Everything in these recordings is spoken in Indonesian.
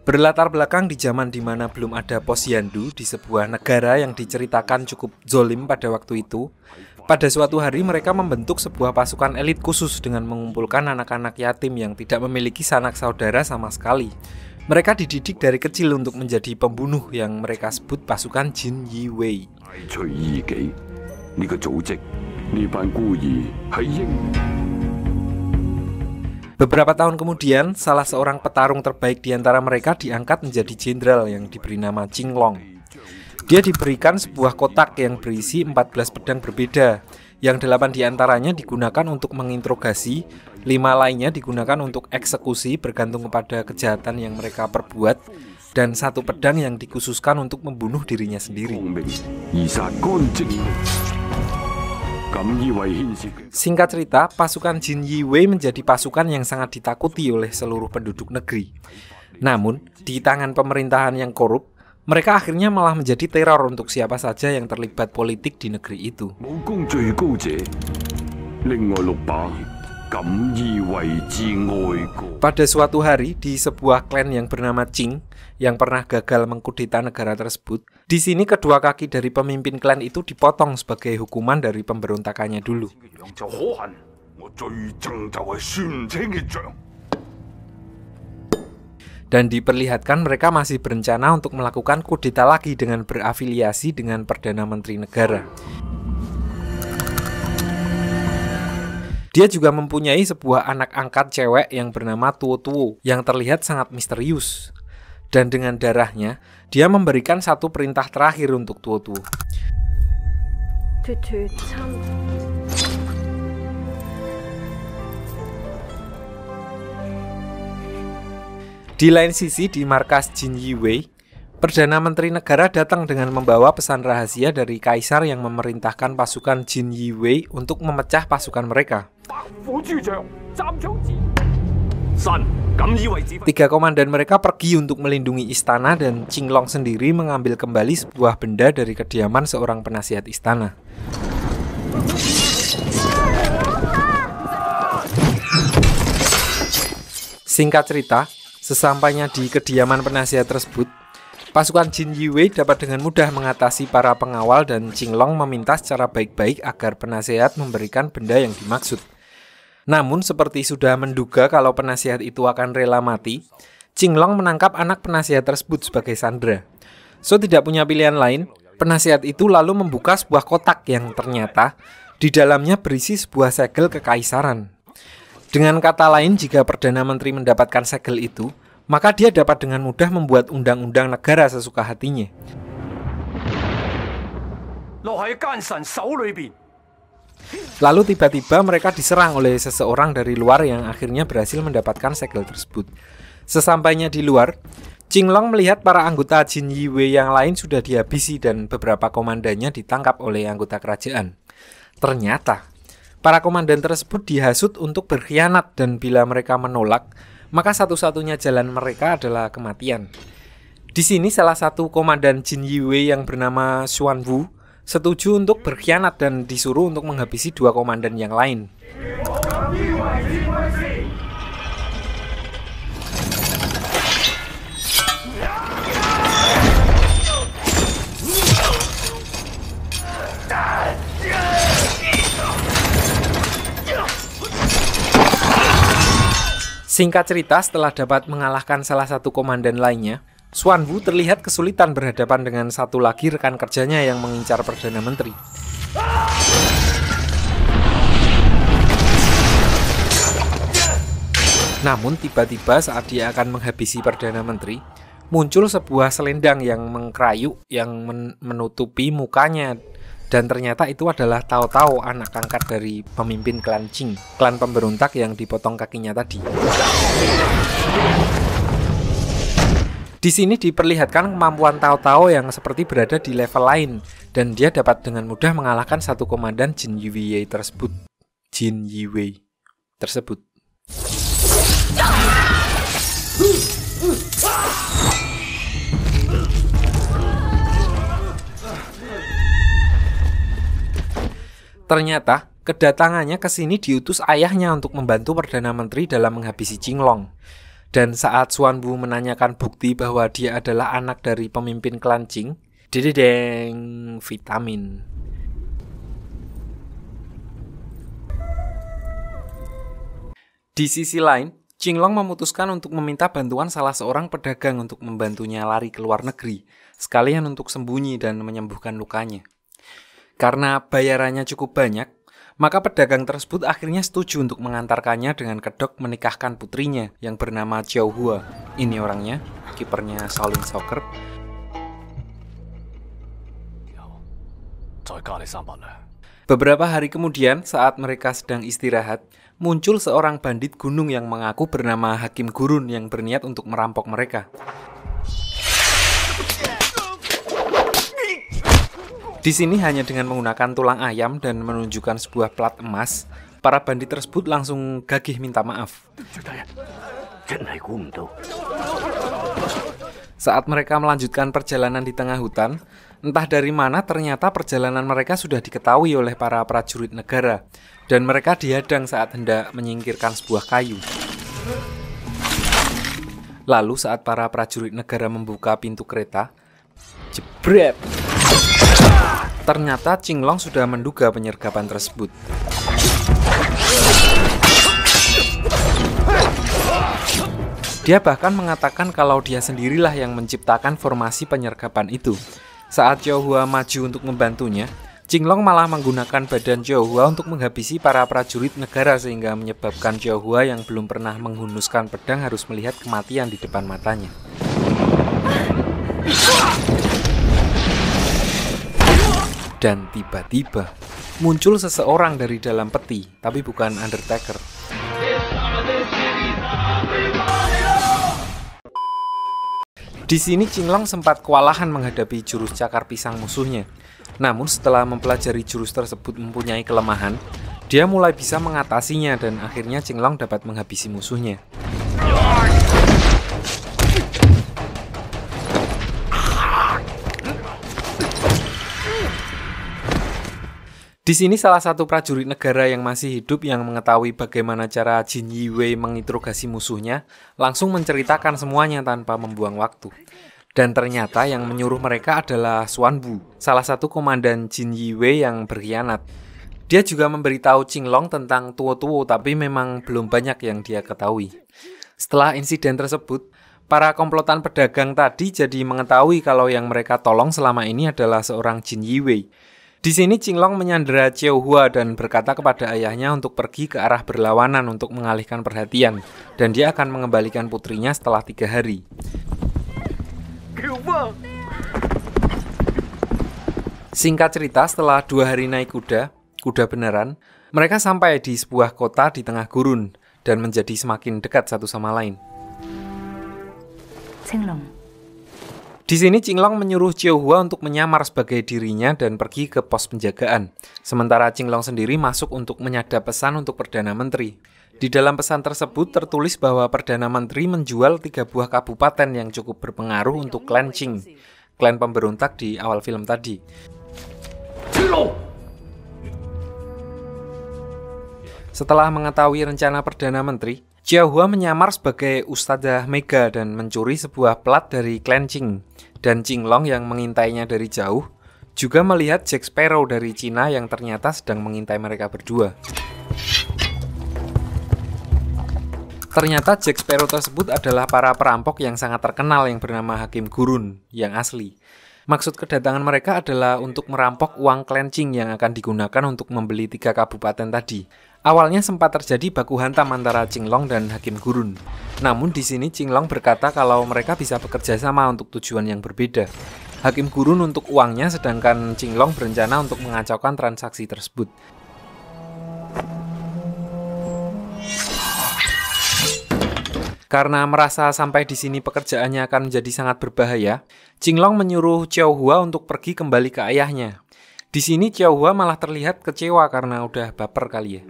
Berlatar belakang di zaman di mana belum ada posyandu di sebuah negara yang diceritakan cukup zolim pada waktu itu, pada suatu hari mereka membentuk sebuah pasukan elit khusus dengan mengumpulkan anak-anak yatim yang tidak memiliki sanak saudara sama sekali. Mereka dididik dari kecil untuk menjadi pembunuh yang mereka sebut pasukan Jin Yi Wei. Beberapa tahun kemudian, salah seorang petarung terbaik di antara mereka diangkat menjadi jenderal yang diberi nama Qing Long. Dia diberikan sebuah kotak yang berisi 14 pedang berbeda, yang 8 diantaranya digunakan untuk menginterogasi, 5 lainnya digunakan untuk eksekusi bergantung kepada kejahatan yang mereka perbuat, dan 1 pedang yang dikhususkan untuk membunuh dirinya sendiri. Singkat cerita, pasukan Jin Yi Wei menjadi pasukan yang sangat ditakuti oleh seluruh penduduk negeri. Namun, di tangan pemerintahan yang korup, mereka akhirnya malah menjadi teror untuk siapa saja yang terlibat politik di negeri itu. Pada suatu hari, di sebuah klan yang bernama Qing, yang pernah gagal mengkudeta negara tersebut, di sini kedua kaki dari pemimpin klan itu dipotong sebagai hukuman dari pemberontakannya dulu. Dan diperlihatkan mereka masih berencana untuk melakukan kudeta lagi dengan berafiliasi dengan Perdana Menteri negara. Dia juga mempunyai sebuah anak angkat cewek yang bernama Tuo Tuo yang terlihat sangat misterius. Dan dengan darahnya, dia memberikan 1 perintah terakhir untuk Tuo Tuo. Di lain sisi, di markas Jin Yi Wei, Perdana Menteri negara datang dengan membawa pesan rahasia dari kaisar yang memerintahkan pasukan Jin Yi Wei untuk memecah pasukan mereka. 3 komandan mereka pergi untuk melindungi istana dan Qing Long sendiri mengambil kembali sebuah benda dari kediaman seorang penasihat istana. Singkat cerita, sesampainya di kediaman penasihat tersebut, pasukan Jin Yi Wei dapat dengan mudah mengatasi para pengawal dan Qing Long meminta secara baik-baik agar penasihat memberikan benda yang dimaksud. Namun seperti sudah menduga kalau penasihat itu akan rela mati, Qing Long menangkap anak penasihat tersebut sebagai sandera. So tidak punya pilihan lain, penasihat itu lalu membuka sebuah kotak yang ternyata di dalamnya berisi sebuah segel kekaisaran. Dengan kata lain, jika Perdana Menteri mendapatkan segel itu, maka dia dapat dengan mudah membuat undang-undang negara sesuka hatinya. Lalu tiba-tiba mereka diserang oleh seseorang dari luar yang akhirnya berhasil mendapatkan segel tersebut. Sesampainya di luar, Qing Long melihat para anggota Jin Yi Wei yang lain sudah dihabisi dan beberapa komandannya ditangkap oleh anggota kerajaan. Ternyata, para komandan tersebut dihasut untuk berkhianat dan bila mereka menolak, maka satu-satunya jalan mereka adalah kematian. Di sini salah satu komandan Jin Yi Wei yang bernama Xuan Wu setuju untuk berkhianat dan disuruh untuk menghabisi 2 komandan yang lain. Singkat cerita, setelah dapat mengalahkan salah satu komandan lainnya, Xuan Wu terlihat kesulitan berhadapan dengan satu lagi rekan kerjanya yang mengincar Perdana Menteri. Namun tiba-tiba saat dia akan menghabisi Perdana Menteri, muncul sebuah selendang yang mengkerayuk yang menutupi mukanya. Dan ternyata itu adalah Tao Tao, anak angkat dari pemimpin klan Qing, klan pemberontak yang dipotong kakinya tadi. Di sini diperlihatkan kemampuan Tao Tao yang seperti berada di level lain, dan dia dapat dengan mudah mengalahkan satu komandan Jin Yi Wei tersebut. Ternyata, kedatangannya ke sini diutus ayahnya untuk membantu Perdana Menteri dalam menghabisi Qing Long. Dan saat Xuanwu menanyakan bukti bahwa dia adalah anak dari pemimpin klan Qing, dededeng, vitamin. Di sisi lain, Qinglong memutuskan untuk meminta bantuan salah seorang pedagang untuk membantunya lari ke luar negeri, sekalian untuk sembunyi dan menyembuhkan lukanya. Karena bayarannya cukup banyak, maka pedagang tersebut akhirnya setuju untuk mengantarkannya dengan kedok menikahkan putrinya yang bernama Xiao Hua. Ini orangnya, kipernya Shaolin Soccer. Beberapa hari kemudian, saat mereka sedang istirahat, muncul seorang bandit gunung yang mengaku bernama Hakim Gurun yang berniat untuk merampok mereka. Di sini hanya dengan menggunakan tulang ayam dan menunjukkan sebuah plat emas, para bandit tersebut langsung gagih minta maaf. Saat mereka melanjutkan perjalanan di tengah hutan, entah dari mana ternyata perjalanan mereka sudah diketahui oleh para prajurit negara, dan mereka dihadang saat hendak menyingkirkan sebuah kayu. Lalu saat para prajurit negara membuka pintu kereta, jebret! Ternyata Qinglong sudah menduga penyergapan tersebut. Dia bahkan mengatakan kalau dia sendirilah yang menciptakan formasi penyergapan itu. Saat Xiao Hua maju untuk membantunya, Qinglong malah menggunakan badan Xiao Hua untuk menghabisi para prajurit negara sehingga menyebabkan Xiao Hua yang belum pernah menghunuskan pedang harus melihat kematian di depan matanya. Dan tiba-tiba muncul seseorang dari dalam peti, tapi bukan Undertaker. Di sini Qinglong sempat kewalahan menghadapi jurus cakar pisang musuhnya. Namun setelah mempelajari jurus tersebut mempunyai kelemahan, dia mulai bisa mengatasinya dan akhirnya Qinglong dapat menghabisi musuhnya. Di sini salah satu prajurit negara yang masih hidup yang mengetahui bagaimana cara Jin Yiwei menginterogasi musuhnya, langsung menceritakan semuanya tanpa membuang waktu. Dan ternyata yang menyuruh mereka adalah Xuanwu, salah satu komandan Jin Yiwei yang berkhianat. Dia juga memberitahu Qinglong tentang Tuo-Tuo, tapi memang belum banyak yang dia ketahui. Setelah insiden tersebut, para komplotan pedagang tadi jadi mengetahui kalau yang mereka tolong selama ini adalah seorang Jin Yiwei. Di sini Qinglong menyandera Xiao Hua dan berkata kepada ayahnya untuk pergi ke arah berlawanan untuk mengalihkan perhatian, dan dia akan mengembalikan putrinya setelah 3 hari. Singkat cerita, setelah 2 hari naik kuda beneran, mereka sampai di sebuah kota di tengah gurun dan menjadi semakin dekat satu sama lain. Qinglong. Di sini Qinglong menyuruh Xiao Hua untuk menyamar sebagai dirinya dan pergi ke pos penjagaan. Sementara Qinglong sendiri masuk untuk menyadap pesan untuk Perdana Menteri. Di dalam pesan tersebut tertulis bahwa Perdana Menteri menjual 3 buah kabupaten yang cukup berpengaruh untuk klan Qing, klan pemberontak di awal film tadi. Setelah mengetahui rencana Perdana Menteri, Xiao Hua menyamar sebagai Ustadzah Mega dan mencuri sebuah plat dari klan Qing. Dan Qinglong yang mengintainya dari jauh juga melihat Jack Sparrow dari Cina yang ternyata sedang mengintai mereka berdua. Ternyata Jack Sparrow tersebut adalah para perampok yang sangat terkenal yang bernama Hakim Gurun yang asli. Maksud kedatangan mereka adalah untuk merampok uang klan Qing yang akan digunakan untuk membeli 3 kabupaten tadi. Awalnya sempat terjadi baku hantam antara Qinglong dan Hakim Gurun. Namun di sini Qinglong berkata kalau mereka bisa bekerja sama untuk tujuan yang berbeda. Hakim Gurun untuk uangnya, sedangkan Qinglong berencana untuk mengacaukan transaksi tersebut. Karena merasa sampai di sini pekerjaannya akan menjadi sangat berbahaya, Qinglong menyuruh Xiao Hua untuk pergi kembali ke ayahnya. Di sini Xiao Hua malah terlihat kecewa karena udah baper kali ya.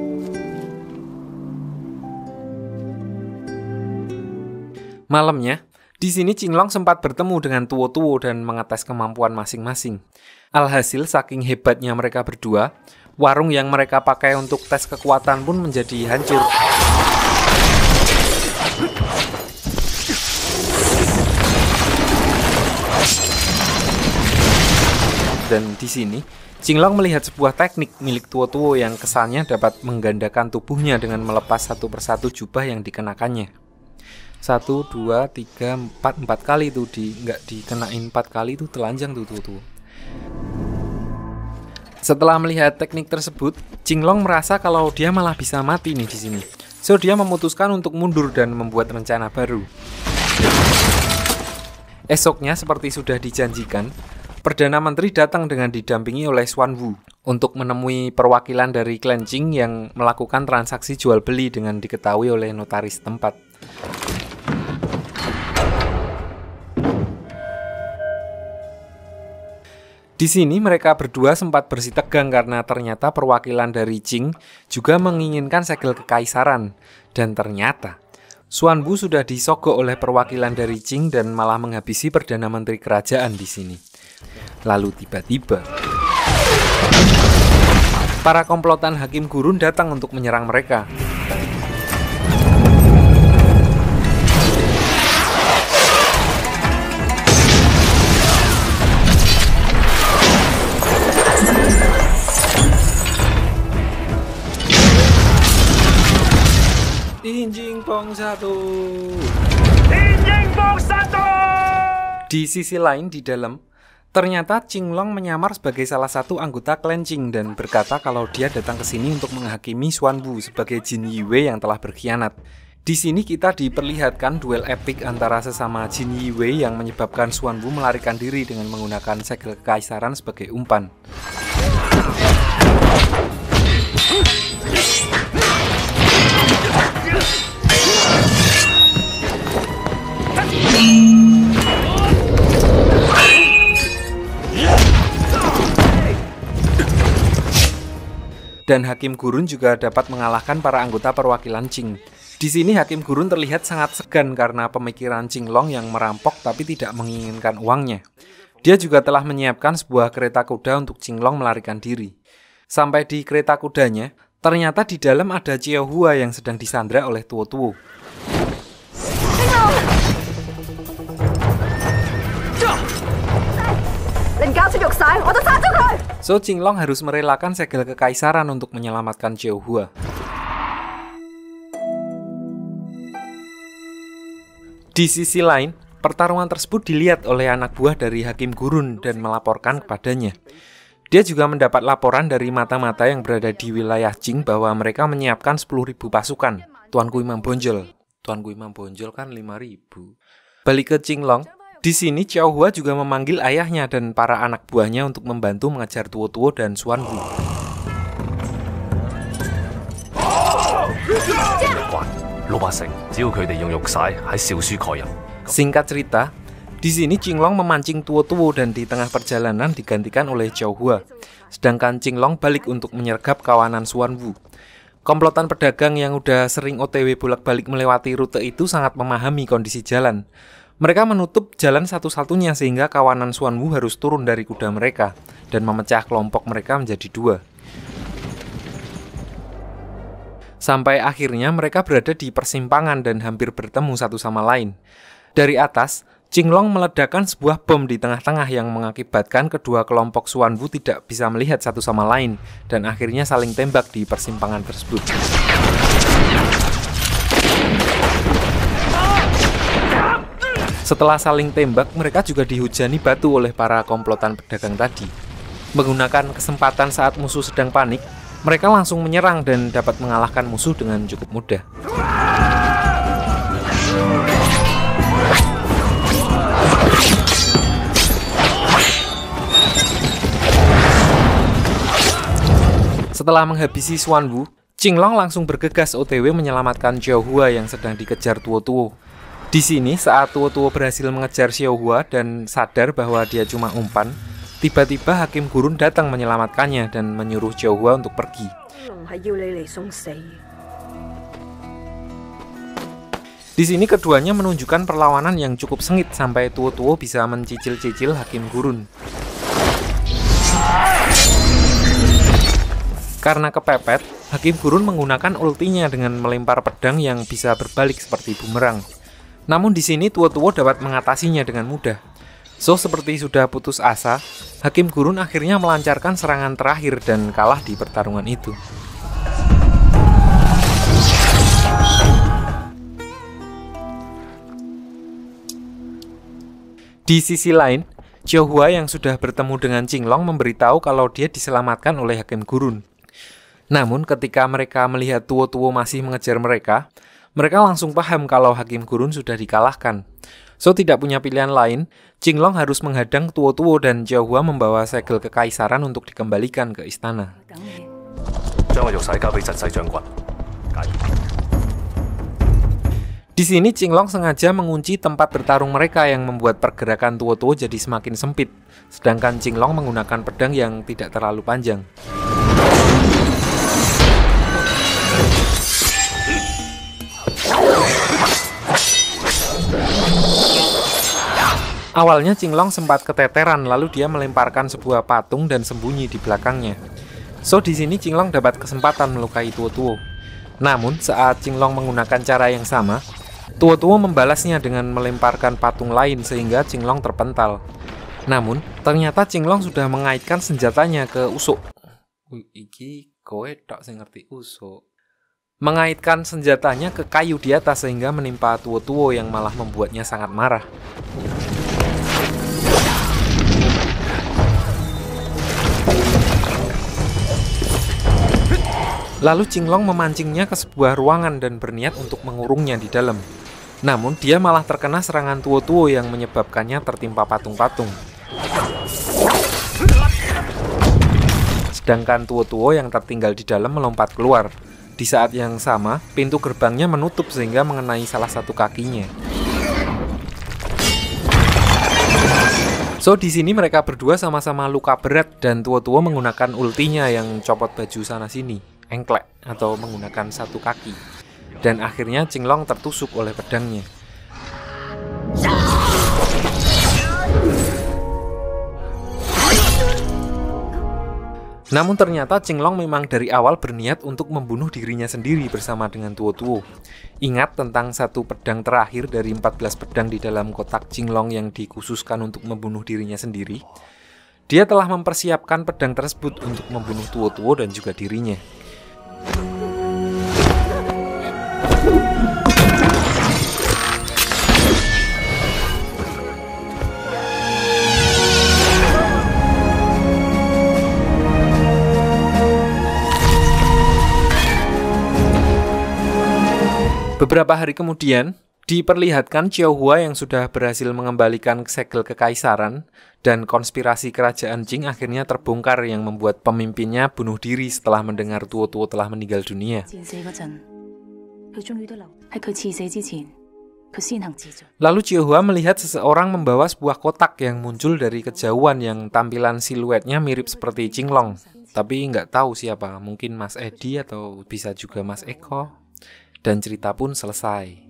Malamnya, di sini Qinglong sempat bertemu dengan Tuo-Tuo dan mengetes kemampuan masing-masing. Alhasil saking hebatnya mereka berdua, warung yang mereka pakai untuk tes kekuatan pun menjadi hancur. Dan di sini Qinglong melihat sebuah teknik milik Tuo yang kesannya dapat menggandakan tubuhnya dengan melepas satu persatu jubah yang dikenakannya. 1, 2, 3, 4 kali itu nggak dikenain 4 kali itu telanjang tuh Tuo. Setelah melihat teknik tersebut, Qinglong merasa kalau dia malah bisa mati nih di sini. So dia memutuskan untuk mundur dan membuat rencana baru. Esoknya seperti sudah dijanjikan, Perdana Menteri datang dengan didampingi oleh Xuan Wu untuk menemui perwakilan dari klan Qing yang melakukan transaksi jual beli dengan diketahui oleh notaris tempat. Di sini mereka berdua sempat bersitegang karena ternyata perwakilan dari Qing juga menginginkan segel kekaisaran. Dan ternyata Xuan Wu sudah disogok oleh perwakilan dari Qing dan malah menghabisi Perdana Menteri kerajaan di sini. Lalu tiba-tiba para komplotan Hakim Gurun datang untuk menyerang mereka. Di sisi lain di dalam, ternyata Qinglong menyamar sebagai salah satu anggota klan Qing dan berkata kalau dia datang ke sini untuk menghakimi Xuan Wu sebagai Jin Yiwei yang telah berkhianat. Di sini kita diperlihatkan duel epik antara sesama Jin Yiwei yang menyebabkan Xuan Wu melarikan diri dengan menggunakan segel kekaisaran sebagai umpan. Dan Hakim Gurun juga dapat mengalahkan para anggota perwakilan Qing. Di sini Hakim Gurun terlihat sangat segan karena pemikiran Qinglong yang merampok tapi tidak menginginkan uangnya. Dia juga telah menyiapkan sebuah kereta kuda untuk Qinglong melarikan diri. Sampai di kereta kudanya, ternyata di dalam ada Xiao Hua yang sedang disandra oleh Tuo. So Qinglong harus merelakan segel kekaisaran untuk menyelamatkan Xiao Hua. Di sisi lain, pertarungan tersebut dilihat oleh anak buah dari Hakim Gurun dan melaporkan kepadanya. Dia juga mendapat laporan dari mata-mata yang berada di wilayah Qing bahwa mereka menyiapkan 10.000 pasukan. Tuanku Imam Bonjol. Tuanku Imam Bonjol kan 5.000. Balik ke Qinglong, di sini Xiao Hua juga memanggil ayahnya dan para anak buahnya untuk membantu mengejar Tuo dan Xuan Wu. Singkat cerita, di sini Qinglong memancing Tuo dan di tengah perjalanan digantikan oleh Xiao Hua. Sedangkan Qinglong balik untuk menyergap kawanan Xuan Wu. Komplotan pedagang yang udah sering OTW bolak-balik melewati rute itu sangat memahami kondisi jalan. Mereka menutup jalan satu-satunya sehingga kawanan Xuan Wu harus turun dari kuda mereka dan memecah kelompok mereka menjadi 2. Sampai akhirnya mereka berada di persimpangan dan hampir bertemu satu sama lain. Dari atas, Qinglong meledakkan sebuah bom di tengah-tengah yang mengakibatkan kedua kelompok Xuan Wu tidak bisa melihat satu sama lain dan akhirnya saling tembak di persimpangan tersebut. Setelah saling tembak, mereka juga dihujani batu oleh para komplotan pedagang tadi. Menggunakan kesempatan saat musuh sedang panik, mereka langsung menyerang dan dapat mengalahkan musuh dengan cukup mudah. Setelah menghabisi Xuan Wu, Qinglong langsung bergegas OTW menyelamatkan Xiao Hua yang sedang dikejar Tuo. Di sini saat Tuo berhasil mengejar Xiao Hua dan sadar bahwa dia cuma umpan, tiba-tiba Hakim Gurun datang menyelamatkannya dan menyuruh Xiao Hua untuk pergi. Di sini keduanya menunjukkan perlawanan yang cukup sengit sampai Tuo bisa mencicil-cicil Hakim Gurun. Karena kepepet, Hakim Gurun menggunakan ultinya dengan melempar pedang yang bisa berbalik seperti bumerang. Namun di sini Tuo dapat mengatasinya dengan mudah. So, seperti sudah putus asa, Hakim Gurun akhirnya melancarkan serangan terakhir dan kalah di pertarungan itu. Di sisi lain, Qiuhua yang sudah bertemu dengan Qinglong memberitahu kalau dia diselamatkan oleh Hakim Gurun. Namun ketika mereka melihat Tuo masih mengejar mereka langsung paham kalau Hakim Gurun sudah dikalahkan. So, tidak punya pilihan lain, Qinglong harus menghadang Tuo dan Qiuhua membawa segel kekaisaran untuk dikembalikan ke istana. Di sini Qinglong sengaja mengunci tempat bertarung mereka yang membuat pergerakan Tuo jadi semakin sempit, sedangkan Qinglong menggunakan pedang yang tidak terlalu panjang. Awalnya Qinglong sempat keteteran, lalu dia melemparkan sebuah patung dan sembunyi di belakangnya. So, di sini Qinglong dapat kesempatan melukai Tuo. Namun, saat Qinglong menggunakan cara yang sama, Tuo membalasnya dengan melemparkan patung lain sehingga Qinglong terpental. Namun, ternyata Qinglong sudah mengaitkan senjatanya ke usuk. Iki kowe tok sing ngerti usuk. Mengaitkan senjatanya ke kayu di atas sehingga menimpa Tuo yang malah membuatnya sangat marah. Lalu Qinglong memancingnya ke sebuah ruangan dan berniat untuk mengurungnya di dalam. Namun dia malah terkena serangan Tuo yang menyebabkannya tertimpa patung-patung. Sedangkan Tuo yang tertinggal di dalam melompat keluar. Di saat yang sama, pintu gerbangnya menutup sehingga mengenai salah satu kakinya. So, di sini mereka berdua sama-sama luka berat dan Tuo menggunakan ultinya yang copot baju sana-sini, engklek atau menggunakan satu kaki. Dan akhirnya Qinglong tertusuk oleh pedangnya. Namun ternyata Qinglong memang dari awal berniat untuk membunuh dirinya sendiri bersama dengan Tuo. Ingat tentang satu pedang terakhir dari 14 pedang di dalam kotak Qinglong yang dikhususkan untuk membunuh dirinya sendiri? Dia telah mempersiapkan pedang tersebut untuk membunuh Tuo dan juga dirinya. Beberapa hari kemudian, diperlihatkan Qiuhua yang sudah berhasil mengembalikan segel kekaisaran dan konspirasi kerajaan Qing akhirnya terbongkar yang membuat pemimpinnya bunuh diri setelah mendengar Tuo telah meninggal dunia. Lalu Qiuhua melihat seseorang membawa sebuah kotak yang muncul dari kejauhan yang tampilan siluetnya mirip seperti Qinglong. Tapi nggak tahu siapa, mungkin Mas Edi atau bisa juga Mas Eko. Dan cerita pun selesai.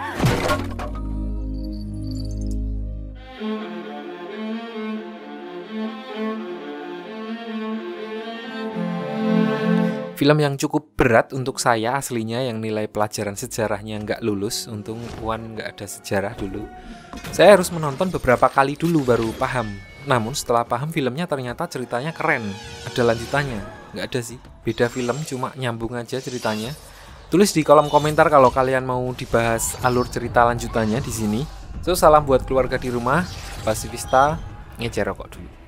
Film yang cukup berat untuk saya aslinya, yang nilai pelajaran sejarahnya nggak lulus. Untung Puan nggak ada sejarah dulu. Saya harus menonton beberapa kali dulu baru paham. Namun setelah paham filmnya ternyata ceritanya keren. Ada lanjutannya? Nggak ada sih. Beda film, cuma nyambung aja ceritanya. Tulis di kolom komentar kalau kalian mau dibahas alur cerita lanjutannya di sini. So, salam buat keluarga di rumah. Pasifista, ngecer rokok dulu.